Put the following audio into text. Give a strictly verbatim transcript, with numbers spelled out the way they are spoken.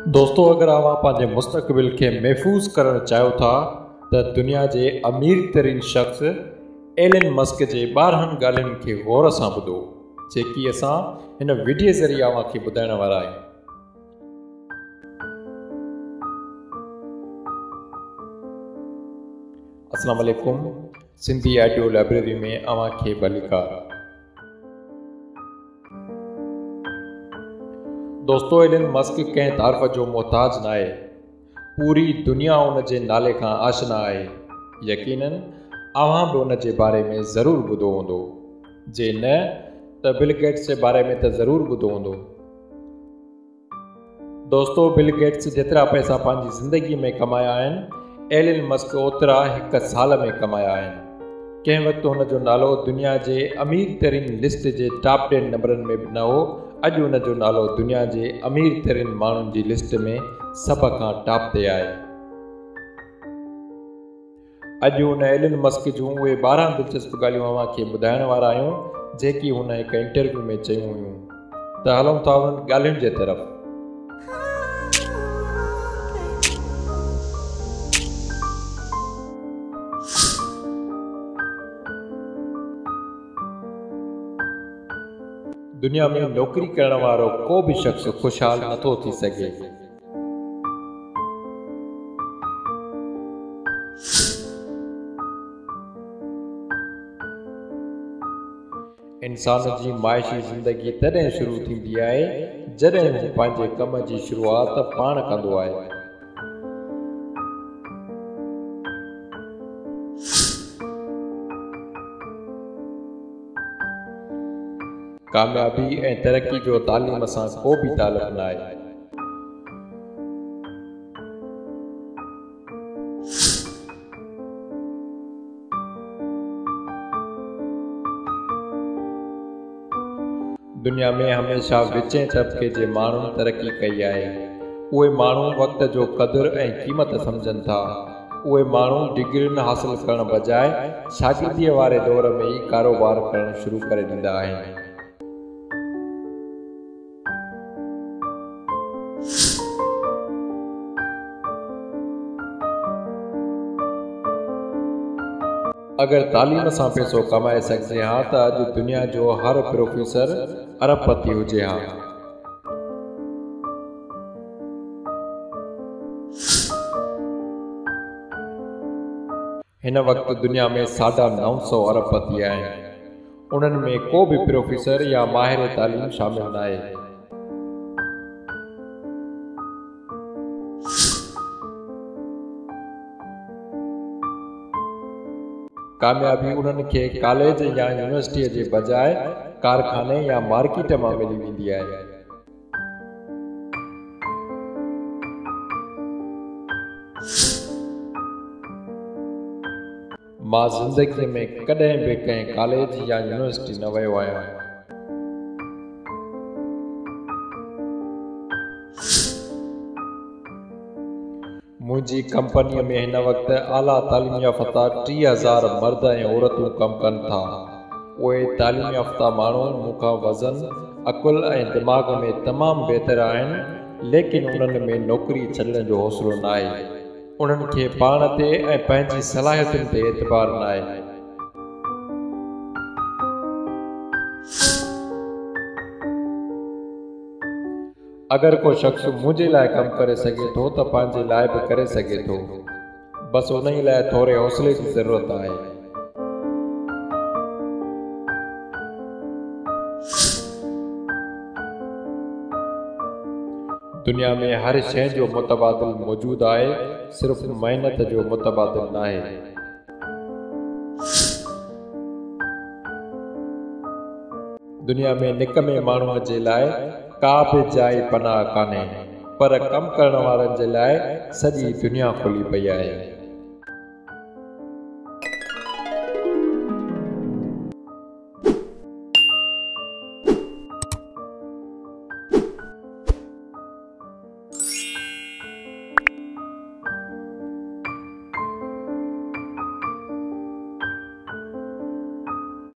दोस्तों, अगर आप पांजे मुस्तक़बिल के महफूज करण चाहो था तो दुनिया के अमीर तरीन शख्स एलन मस्क के बारहन गालिन के गौर से बुधो जेकी असां इन वीडियो ज़रिए अवांखे ॿुधाइण वारा आहियूं। अस्सलाम वालेकुम। सिंधी ऑडियो लाइब्रेरी में अवांखे भलीकार। दोस्तों, एलन मस्क कंहिं तारीफ़ जो मोहताज न आहे। पूरी दुनिया उन जे नाले खां आशना आहे। यकीनन अवां बि उन जे बारे में ज़रूरु ॿुधो हूंदो, जे न त बिल गेट्स जे बारे में त ज़रूरु ॿुधो हूंदो। दोस्तों, बिल गेट्स जेतिरा पैसा पंहिंजी ज़िंदगी में कमाया आहिनि, एलन मस्क ओतिरा हिकु साल में कमाया आहिनि। कंहिं वक़्तु हुन जो नालो दुनिया जे अमीर तरीन लिस्ट जे टॉप टेन नंबरनि में बि न हो। अॼु हुन जो नालो दुनिया जे अमीर तरीन माण्हुनि जी लिस्ट में सभ खां टॉप ते आहे। अॼु हुन एलन मस्क जूं उहे ॿारहं दिलचस्प ॻाल्हियूं अव्हांखे ॿुधाइण वारा आहियूं जेकी हुन हिकु इंटरव्यू में चयूं हुयूं। त हलूं था उन्हनि ॻाल्हियुनि जे तरफ़। दुनिया में नौकरी करण वारो को भी शख्स खुशहाल नथो थी सघे। इंसान जी माइशी ज़िंदगी तॾहिं शुरू थींदी आहे जॾहिं हू पंहिंजे कम जी शुरूआत पाण कंदो आहे। कामयाबी ऐं तरक्की जो तालीम सां को भी ताल्लुक़ न आहे। दुनिया में हमेशा विचें तबके जे माण्हुनि तरक्की कई आहे। उहे माण्हू वक़्त जो क़दुरु ऐं क़ीमत सम्झनि था। उहे माण्हू डिग्रियुनि हासिल करण बजाए शागिर्दीअ वारे दौर में ई कारोबार करणु शुरू करे ॾींदा आहिनि। अगर तालीम सां पैसो कमाए सघिजे हा त अॼु दुनिया जो हर प्रोफेसर अरबपति हुजे हा। हिन वक़्तु दुनिया में साढा नौ सौ अरबपति आहिनि। उन्हनि में को भी प्रोफेसर या माहिर तालीम शामिल न आहे। कामयाबी उन्हनि खे कॉलेज या यूनिवर्सिटीअ जे बजाए कारखाने या मार्केट मां मिली वेंदी आहे। मां ज़िंदगी में कॾहिं बि कंहिं कॉलेज या यूनिवर्सिटी न वियो आहियां। मुंहिंजी कंपनीअ में हिन वक़्तु आला तालीम याफ़्ता टीह हज़ार मर्द ऐं औरतूं कमु कनि था। उहे तालीम याफ़्ता माण्हू मूंखां वज़न, अकुल ऐं दिमाग़ में तमामु बहितर आहिनि, लेकिन उन्हनि में नौकरी छॾण जो हौसलो न आहे। उन्हनि खे पाण ते ऐं पंहिंजी सलाहियतुनि ते एतबार न आहे। अगर को शख्स मुझे लाइ कम करे सके थो त पंहिंजे लाइ भी करे सके थो। बस उन ई लाइ थोरे हौसले की ज़रूरत आहे। दुनिया में हर शइ जो मुतबादिल मौजूद आहे, सिर्फ मेहनत जो मुतबादिल न आहे। दुनिया में निकमे माण्हूअ जे लाइ का भी जाइ पनाह कान्हे, पर कम करण वारनि जे लाइ सॼी दुनिया खुली पई आहे।